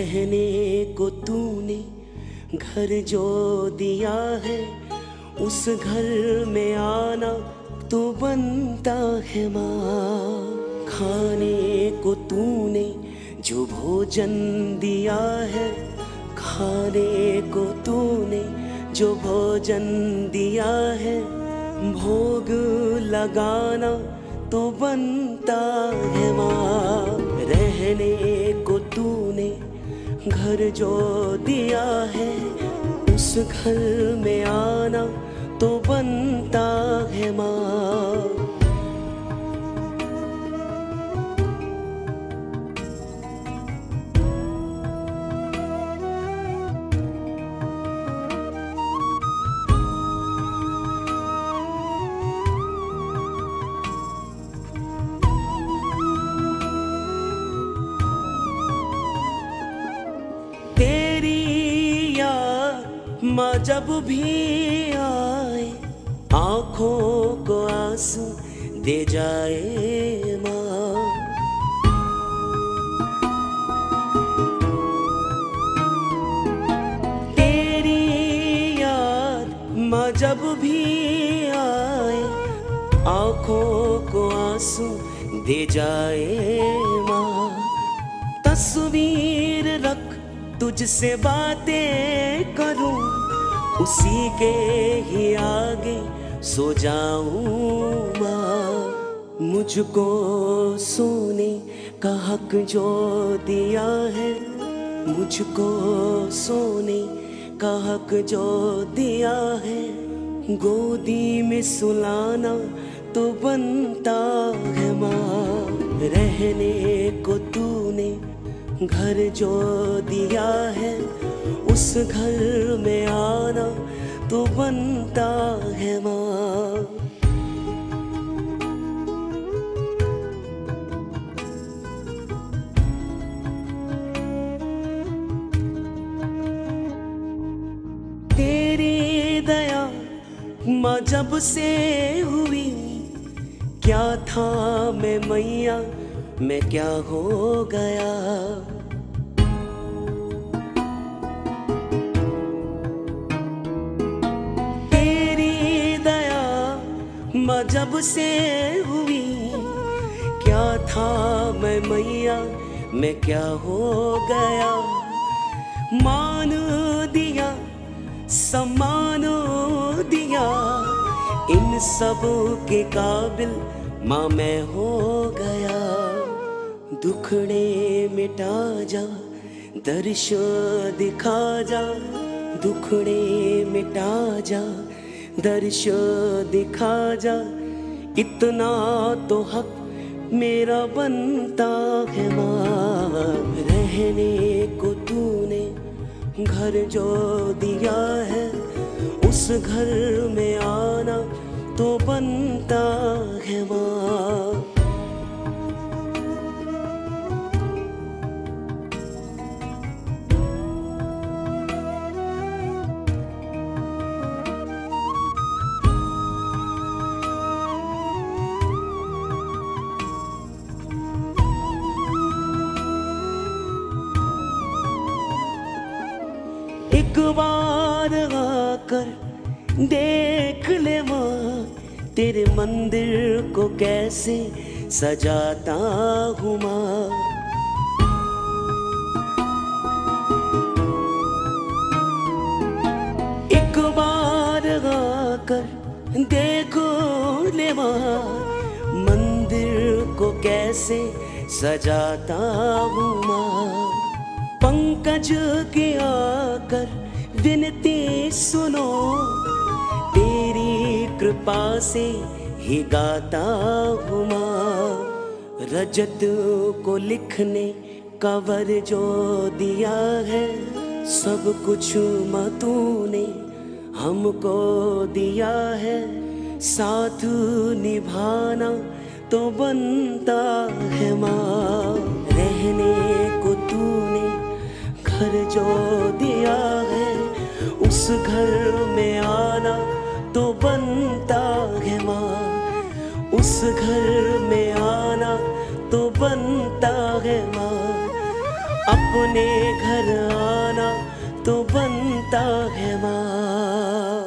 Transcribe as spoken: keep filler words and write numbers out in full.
रहने को तूने घर जो दिया है, उस घर में आना तो बनता है माँ। खाने को तूने जो भोजन दिया है, खाने को तूने जो भोजन दिया है, भोग लगाना तो बनता है माँ। रहने को तूने घर जो दिया है, उस घर में आना तो बनता है माँ। तेरी याद माँ जब भी आए, आँखों को आंसू दे जाए माँ। तेरी याद माँ जब भी आए, आँखों को आंसू दे जाए माँ। तस्वीर रख तुझसे बातें करूं, उसी के ही आगे सो जाऊं माँ। मुझको सोने का हक जो दिया है, मुझको सोने का हक जो दिया है, गोदी में सुलाना तो बनता है माँ। रहने को तूने घर जो दिया है, उस घर में आना तो बनता है माँ। तेरी दया माँ जब से हुई, क्या था मैं मैया मैं क्या हो गया। तेरी दया माँ जब से हुई, क्या था मैं मैया मैं क्या हो गया। मान दिया सम्मान दिया, इन सब के काबिल माँ मैं हो गया। दुखड़े मिटा जा, दर्श दिखा जा, दुखड़े मिटा जा, दर्श दिखा जा। इतना तो हक मेरा बनता है माँ। रहने को तूने घर जो दिया है, उस घर में आना तो बनता है माँ। एक बार आकर देख ले माँ, तेरे मंदिर को कैसे सजाता हूँ माँ। एक बार आकर देखो ले माँ, मंदिर को कैसे सजाता हूँ माँ। पंकज की आकर विनती सुनो, तेरी कृपा से ही गाता हूँ माँ। रजत को लिखने का वर जो दिया है, सब कुछ माँ तूने हमको दिया है। साथ निभाना तो बनता है माँ। रहने को तूने घर जो दिया है, उस घर में आना तो बनता है माँ। उस घर में आना तो बनता है माँ। अपने घर आना तो बनता है माँ।